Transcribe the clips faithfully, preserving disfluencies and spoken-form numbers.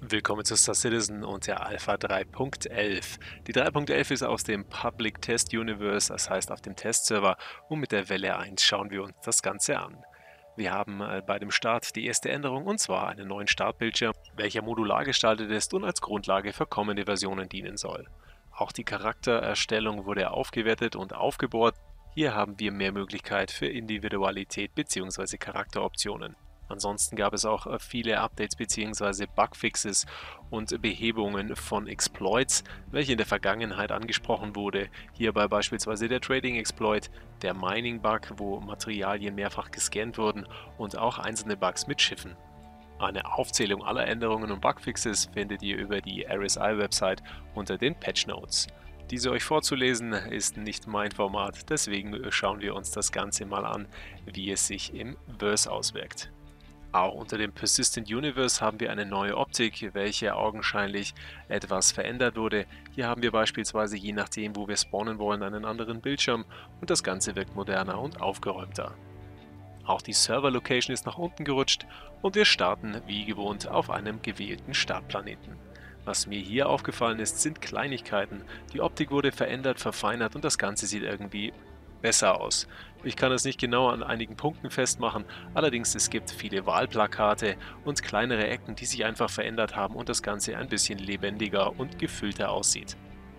Willkommen zu Star Citizen und der Alpha drei Punkt elf. Die drei Punkt elf ist aus dem Public Test Universe, das heißt auf dem Testserver, und mit der Welle eins schauen wir uns das Ganze an. Wir haben äh, bei dem Start die erste Änderung, und zwar einen neuen Startbildschirm, welcher modular gestaltet ist und als Grundlage für kommende Versionen dienen soll. Auch die Charaktererstellung wurde aufgewertet und aufgebohrt. Hier haben wir mehr Möglichkeit für Individualität bzw. Charakteroptionen. Ansonsten gab es auch äh, viele Updates bzw. Bugfixes und Behebungen von Exploits, welche in der Vergangenheit angesprochen wurde. Hierbei beispielsweise der Trading Exploit, der Mining Bug, wo Materialien mehrfach gescannt wurden, und auch einzelne Bugs mit Schiffen. Eine Aufzählung aller Änderungen und Bugfixes findet ihr über die R S I-Website unter den Patch Notes. Diese euch vorzulesen ist nicht mein Format, deswegen schauen wir uns das Ganze mal an, wie es sich im Verse auswirkt. Auch unter dem Persistent Universe haben wir eine neue Optik, welche augenscheinlich etwas verändert wurde. Hier haben wir beispielsweise je nachdem, wo wir spawnen wollen, einen anderen Bildschirm, und das Ganze wirkt moderner und aufgeräumter. Auch die Server-Location ist nach unten gerutscht und wir starten wie gewohnt auf einem gewählten Startplaneten. Was mir hier aufgefallen ist, sind Kleinigkeiten. Die Optik wurde verändert, verfeinert und das Ganze sieht irgendwie besser aus. Ich kann es nicht genau an einigen Punkten festmachen, allerdings es gibt viele Wahlplakate und kleinere Ecken, die sich einfach verändert haben und das Ganze ein bisschen lebendiger und gefüllter aussieht.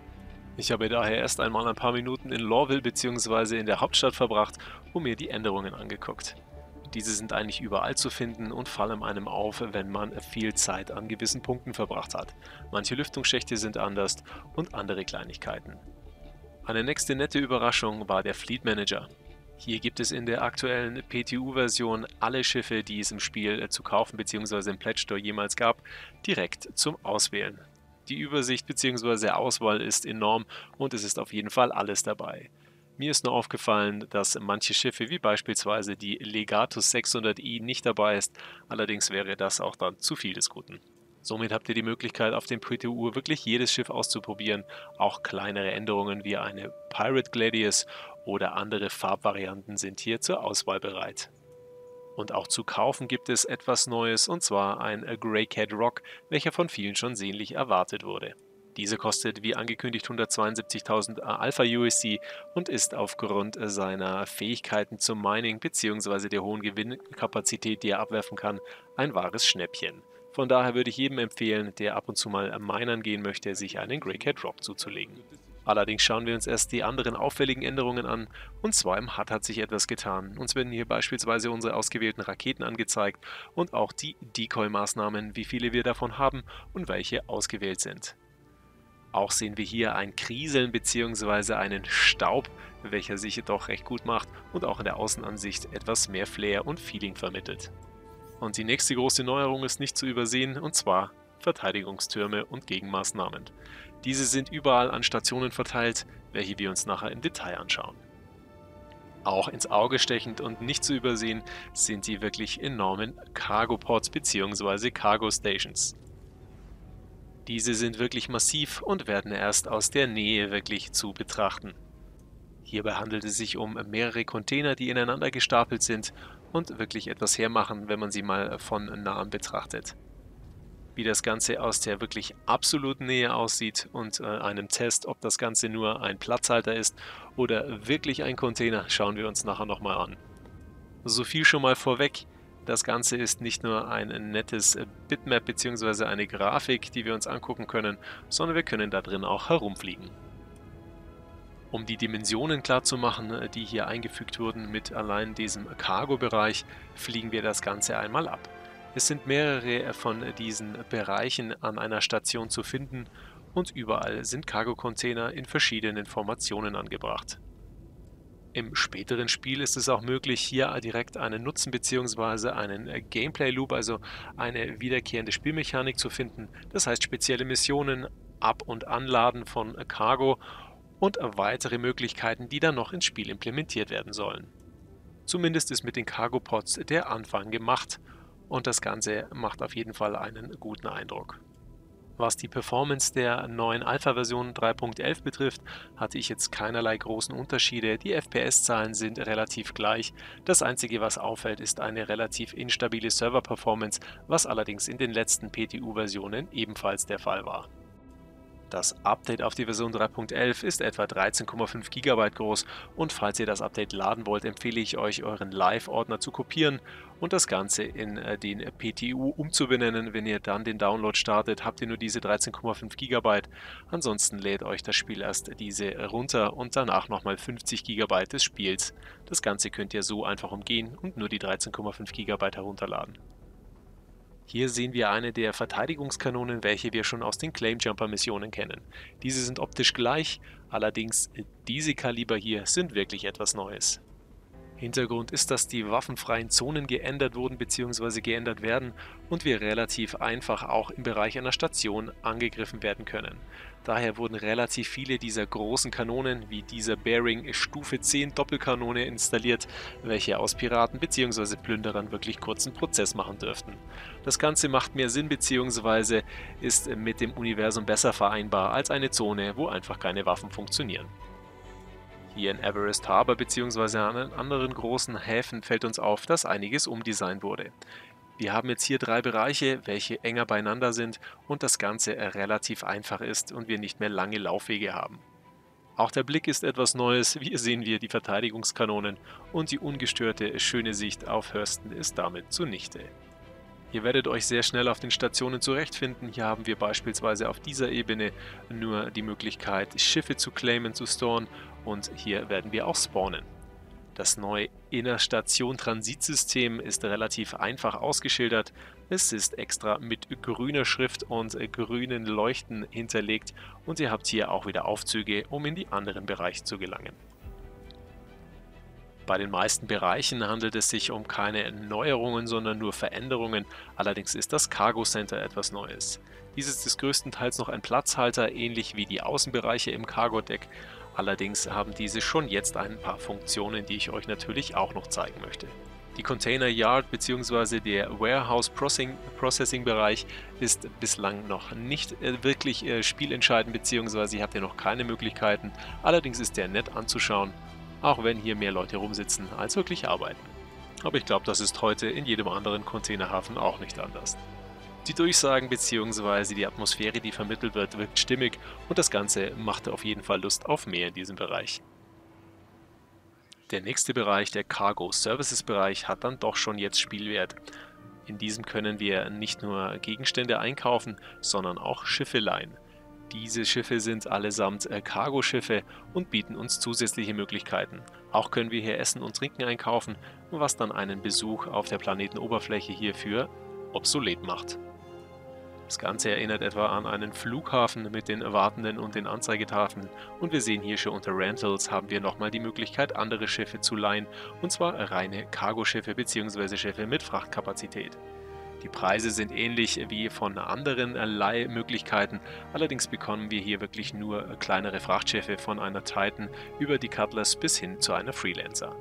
Ich habe daher erst einmal ein paar Minuten in Lorville bzw. in der Hauptstadt verbracht und mir die Änderungen angeguckt. Diese sind eigentlich überall zu finden und fallen einem auf, wenn man viel Zeit an gewissen Punkten verbracht hat. Manche Lüftungsschächte sind anders und andere Kleinigkeiten. Eine nächste nette Überraschung war der Fleet Manager. Hier gibt es in der aktuellen P T U-Version alle Schiffe, die es im Spiel zu kaufen bzw. im Pledge Store jemals gab, direkt zum Auswählen. Die Übersicht bzw. Auswahl ist enorm und es ist auf jeden Fall alles dabei. Mir ist nur aufgefallen, dass manche Schiffe wie beispielsweise die Legatus sechshundert i nicht dabei ist, allerdings wäre das auch dann zu viel des Guten. Somit habt ihr die Möglichkeit, auf dem P T U wirklich jedes Schiff auszuprobieren, auch kleinere Änderungen wie eine Pirate Gladius oder andere Farbvarianten sind hier zur Auswahl bereit. Und auch zu kaufen gibt es etwas Neues, und zwar ein Grey Cat Rock, welcher von vielen schon sehnlich erwartet wurde. Diese kostet wie angekündigt hundertzweiundsiebzigtausend Alpha U S D und ist aufgrund seiner Fähigkeiten zum Mining bzw. der hohen Gewinnkapazität, die er abwerfen kann, ein wahres Schnäppchen. Von daher würde ich jedem empfehlen, der ab und zu mal minern gehen möchte, sich einen Grey Cat Rock zuzulegen. Allerdings schauen wir uns erst die anderen auffälligen Änderungen an, und zwar im H U D hat sich etwas getan. Uns werden hier beispielsweise unsere ausgewählten Raketen angezeigt und auch die Decoy-Maßnahmen, wie viele wir davon haben und welche ausgewählt sind. Auch sehen wir hier ein Kriseln bzw. einen Staub, welcher sich doch recht gut macht und auch in der Außenansicht etwas mehr Flair und Feeling vermittelt. Und die nächste große Neuerung ist nicht zu übersehen, und zwar Verteidigungstürme und Gegenmaßnahmen. Diese sind überall an Stationen verteilt, welche wir uns nachher im Detail anschauen. Auch ins Auge stechend und nicht zu übersehen sind die wirklich enormen Cargo-Pods bzw. Cargo-Stations. Diese sind wirklich massiv und werden erst aus der Nähe wirklich zu betrachten. Hierbei handelt es sich um mehrere Container, die ineinander gestapelt sind und wirklich etwas hermachen, wenn man sie mal von nahem betrachtet. Wie das Ganze aus der wirklich absoluten Nähe aussieht und äh, einem Test, ob das Ganze nur ein Platzhalter ist oder wirklich ein Container, schauen wir uns nachher nochmal an. So viel schon mal vorweg. Das Ganze ist nicht nur ein nettes Bitmap bzw. eine Grafik, die wir uns angucken können, sondern wir können da drin auch herumfliegen. Um die Dimensionen klar zu machen, die hier eingefügt wurden mit allein diesem Cargo-Bereich, fliegen wir das Ganze einmal ab. Es sind mehrere von diesen Bereichen an einer Station zu finden und überall sind Cargo-Container in verschiedenen Formationen angebracht. Im späteren Spiel ist es auch möglich, hier direkt einen Nutzen bzw. einen Gameplay-Loop, also eine wiederkehrende Spielmechanik zu finden. Das heißt spezielle Missionen, Ab- und Anladen von Cargo und weitere Möglichkeiten, die dann noch ins Spiel implementiert werden sollen. Zumindest ist mit den Cargo-Pods der Anfang gemacht und das Ganze macht auf jeden Fall einen guten Eindruck. Was die Performance der neuen Alpha-Version drei Punkt elf betrifft, hatte ich jetzt keinerlei großen Unterschiede. Die F P S-Zahlen sind relativ gleich. Das Einzige, was auffällt, ist eine relativ instabile Server-Performance, was allerdings in den letzten P T U-Versionen ebenfalls der Fall war. Das Update auf die Version drei Punkt elf ist etwa dreizehn Komma fünf Gigabyte groß und falls ihr das Update laden wollt, empfehle ich euch, euren Live-Ordner zu kopieren und das Ganze in den P T U umzubenennen. Wenn ihr dann den Download startet, habt ihr nur diese dreizehn Komma fünf Gigabyte. Ansonsten lädt euch das Spiel erst diese runter und danach nochmal fünfzig Gigabyte des Spiels. Das Ganze könnt ihr so einfach umgehen und nur die dreizehn Komma fünf Gigabyte herunterladen. Hier sehen wir eine der Verteidigungskanonen, welche wir schon aus den Claim-Jumper-Missionen kennen. Diese sind optisch gleich, allerdings diese Kaliber hier sind wirklich etwas Neues. Hintergrund ist, dass die waffenfreien Zonen geändert wurden bzw. geändert werden und wir relativ einfach auch im Bereich einer Station angegriffen werden können. Daher wurden relativ viele dieser großen Kanonen wie dieser Bearing Stufe zehn Doppelkanone installiert, welche aus Piraten bzw. Plünderern wirklich kurzen Prozess machen dürften. Das Ganze macht mehr Sinn bzw. ist mit dem Universum besser vereinbar als eine Zone, wo einfach keine Waffen funktionieren. Hier in Everest Harbor bzw. an anderen großen Häfen fällt uns auf, dass einiges umdesignt wurde. Wir haben jetzt hier drei Bereiche, welche enger beieinander sind und das Ganze relativ einfach ist und wir nicht mehr lange Laufwege haben. Auch der Blick ist etwas Neues, hier sehen wir die Verteidigungskanonen und die ungestörte, schöne Sicht auf Hurston ist damit zunichte. Ihr werdet euch sehr schnell auf den Stationen zurechtfinden. Hier haben wir beispielsweise auf dieser Ebene nur die Möglichkeit, Schiffe zu claimen, zu storen und hier werden wir auch spawnen. Das neue Innerstation-Transitsystem ist relativ einfach ausgeschildert. Es ist extra mit grüner Schrift und grünen Leuchten hinterlegt und ihr habt hier auch wieder Aufzüge, um in die anderen Bereiche zu gelangen. Bei den meisten Bereichen handelt es sich um keine Neuerungen, sondern nur Veränderungen. Allerdings ist das Cargo Center etwas Neues. Dieses ist größtenteils noch ein Platzhalter, ähnlich wie die Außenbereiche im Cargo Deck. Allerdings haben diese schon jetzt ein paar Funktionen, die ich euch natürlich auch noch zeigen möchte. Die Container Yard bzw. der Warehouse Processing Bereich ist bislang noch nicht wirklich spielentscheidend bzw. ihr habt ja noch keine Möglichkeiten. Allerdings ist der nett anzuschauen, auch wenn hier mehr Leute rumsitzen als wirklich arbeiten. Aber ich glaube, das ist heute in jedem anderen Containerhafen auch nicht anders. Die Durchsagen bzw. die Atmosphäre, die vermittelt wird, wirkt stimmig und das Ganze macht auf jeden Fall Lust auf mehr in diesem Bereich. Der nächste Bereich, der Cargo Services Bereich, hat dann doch schon jetzt Spielwert. In diesem können wir nicht nur Gegenstände einkaufen, sondern auch Schiffe leihen. Diese Schiffe sind allesamt Cargo-Schiffe und bieten uns zusätzliche Möglichkeiten. Auch können wir hier Essen und Trinken einkaufen, was dann einen Besuch auf der Planetenoberfläche hierfür obsolet macht. Das Ganze erinnert etwa an einen Flughafen mit den wartenden und den Anzeigetafeln und wir sehen hier schon unter Rentals haben wir nochmal die Möglichkeit, andere Schiffe zu leihen, und zwar reine Cargo-Schiffe bzw. Schiffe mit Frachtkapazität. Die Preise sind ähnlich wie von anderen Leihmöglichkeiten, allerdings bekommen wir hier wirklich nur kleinere Frachtschiffe von einer Titan über die Cutlass bis hin zu einer Freelancer.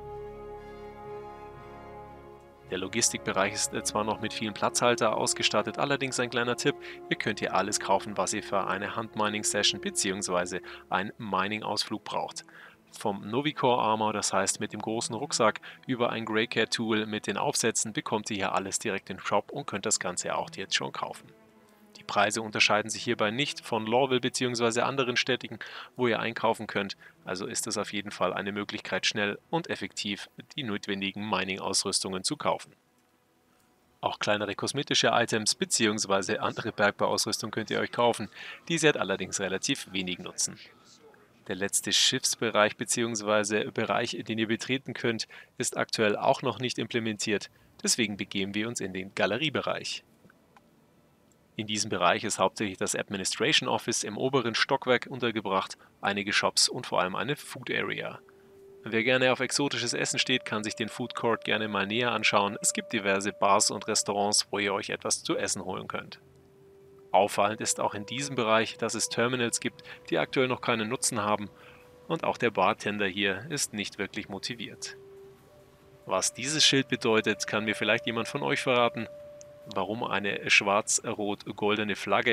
Der Logistikbereich ist zwar noch mit vielen Platzhalter ausgestattet, allerdings ein kleiner Tipp, ihr könnt hier alles kaufen, was ihr für eine Handmining-Session bzw. einen Mining-Ausflug braucht. Vom Novicore Armor, das heißt mit dem großen Rucksack, über ein Greycat Tool mit den Aufsätzen bekommt ihr hier alles direkt im Shop und könnt das Ganze auch jetzt schon kaufen. Die Preise unterscheiden sich hierbei nicht von Lorville bzw. anderen Städten, wo ihr einkaufen könnt, also ist es auf jeden Fall eine Möglichkeit, schnell und effektiv die notwendigen Mining-Ausrüstungen zu kaufen. Auch kleinere kosmetische Items bzw. andere Bergbauausrüstung könnt ihr euch kaufen, diese hat allerdings relativ wenig Nutzen. Der letzte Schiffsbereich bzw. Bereich, den ihr betreten könnt, ist aktuell auch noch nicht implementiert, deswegen begeben wir uns in den Galeriebereich. In diesem Bereich ist hauptsächlich das Administration Office im oberen Stockwerk untergebracht, einige Shops und vor allem eine Food Area. Wer gerne auf exotisches Essen steht, kann sich den Food Court gerne mal näher anschauen. Es gibt diverse Bars und Restaurants, wo ihr euch etwas zu essen holen könnt. Auffallend ist auch in diesem Bereich, dass es Terminals gibt, die aktuell noch keinen Nutzen haben, und auch der Bartender hier ist nicht wirklich motiviert. Was dieses Schild bedeutet, kann mir vielleicht jemand von euch verraten. Warum eine schwarz-rot-goldene Flagge?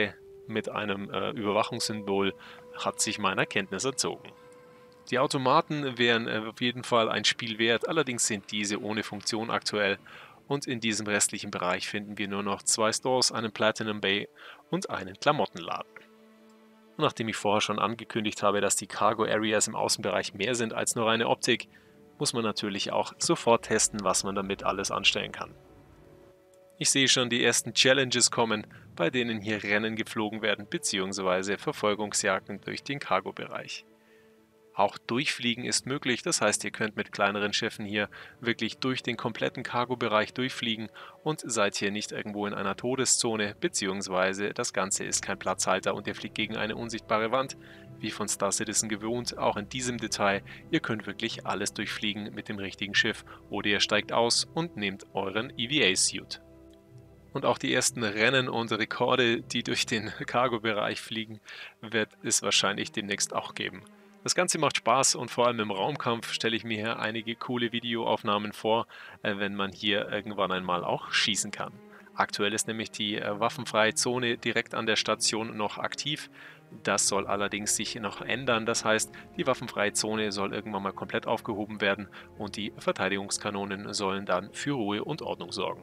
mit einem äh, Überwachungssymbol hat sich meiner Kenntnis entzogen. Die Automaten wären äh, auf jeden Fall ein Spiel wert, allerdings sind diese ohne Funktion aktuell und in diesem restlichen Bereich finden wir nur noch zwei Stores, einen Platinum Bay und einen Klamottenladen. Und nachdem ich vorher schon angekündigt habe, dass die Cargo Areas im Außenbereich mehr sind als nur reine Optik, muss man natürlich auch sofort testen, was man damit alles anstellen kann. Ich sehe schon die ersten Challenges kommen, bei denen hier Rennen geflogen werden bzw. Verfolgungsjagden durch den Cargo-Bereich. Auch Durchfliegen ist möglich, das heißt, ihr könnt mit kleineren Schiffen hier wirklich durch den kompletten Cargo-Bereich durchfliegen und seid hier nicht irgendwo in einer Todeszone, beziehungsweise das Ganze ist kein Platzhalter und ihr fliegt gegen eine unsichtbare Wand, wie von Star Citizen gewohnt, auch in diesem Detail. Ihr könnt wirklich alles durchfliegen mit dem richtigen Schiff oder ihr steigt aus und nehmt euren E V A-Suit. Und auch die ersten Rennen und Rekorde, die durch den Cargo-Bereich fliegen, wird es wahrscheinlich demnächst auch geben. Das Ganze macht Spaß und vor allem im Raumkampf stelle ich mir hier einige coole Videoaufnahmen vor, wenn man hier irgendwann einmal auch schießen kann. Aktuell ist nämlich die waffenfreie Zone direkt an der Station noch aktiv. Das soll allerdings sich noch ändern, das heißt, die waffenfreie Zone soll irgendwann mal komplett aufgehoben werden und die Verteidigungskanonen sollen dann für Ruhe und Ordnung sorgen.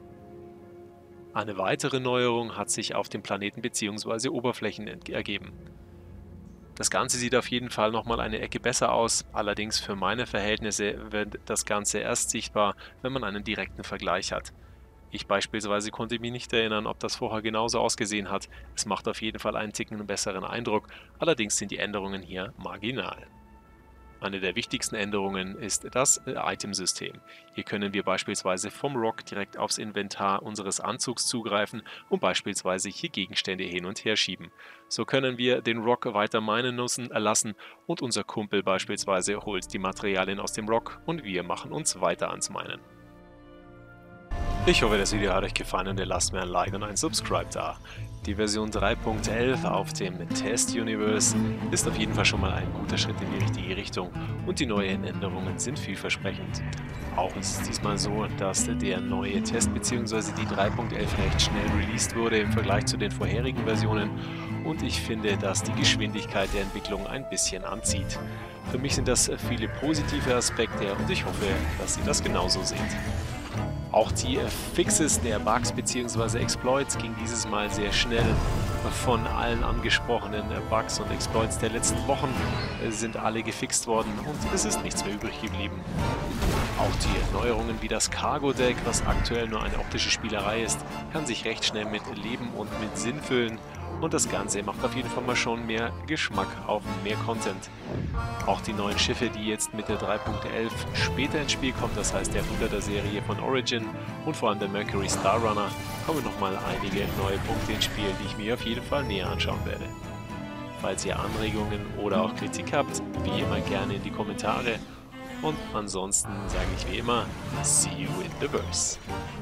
Eine weitere Neuerung hat sich auf den Planeten bzw. Oberflächen ergeben. Das Ganze sieht auf jeden Fall nochmal eine Ecke besser aus, allerdings für meine Verhältnisse wird das Ganze erst sichtbar, wenn man einen direkten Vergleich hat. Ich beispielsweise konnte mich nicht erinnern, ob das vorher genauso ausgesehen hat. Es macht auf jeden Fall einen Ticken besseren Eindruck, allerdings sind die Änderungen hier marginal. Eine der wichtigsten Änderungen ist das Itemsystem. Hier können wir beispielsweise vom Rock direkt aufs Inventar unseres Anzugs zugreifen und beispielsweise hier Gegenstände hin und her schieben. So können wir den Rock weiter minen lassen und unser Kumpel beispielsweise holt die Materialien aus dem Rock und wir machen uns weiter ans Minen. Ich hoffe, das Video hat euch gefallen und ihr lasst mir ein Like und ein Subscribe da. Die Version drei Punkt elf auf dem Test Universe ist auf jeden Fall schon mal ein guter Schritt in die richtige Richtung und die neuen Änderungen sind vielversprechend. Auch ist es diesmal so, dass der neue Test bzw. die drei Punkt elf recht schnell released wurde im Vergleich zu den vorherigen Versionen und ich finde, dass die Geschwindigkeit der Entwicklung ein bisschen anzieht. Für mich sind das viele positive Aspekte und ich hoffe, dass ihr das genauso seht. Auch die Fixes der Bugs bzw. Exploits ging dieses Mal sehr schnell. Von allen angesprochenen Bugs und Exploits der letzten Wochen sind alle gefixt worden und es ist nichts mehr übrig geblieben. Auch die Neuerungen wie das Cargo Deck, was aktuell nur eine optische Spielerei ist, kann sich recht schnell mit Leben und mit Sinn füllen. Und das Ganze macht auf jeden Fall mal schon mehr Geschmack auf mehr Content. Auch die neuen Schiffe, die jetzt mit der drei Punkt elf später ins Spiel kommen, das heißt der hunderter Serie von Origin und vor allem der Mercury Star Runner, kommen nochmal einige neue Punkte ins Spiel, die ich mir auf jeden Fall näher anschauen werde. Falls ihr Anregungen oder auch Kritik habt, wie immer gerne in die Kommentare. Und ansonsten sage ich wie immer, see you in the verse.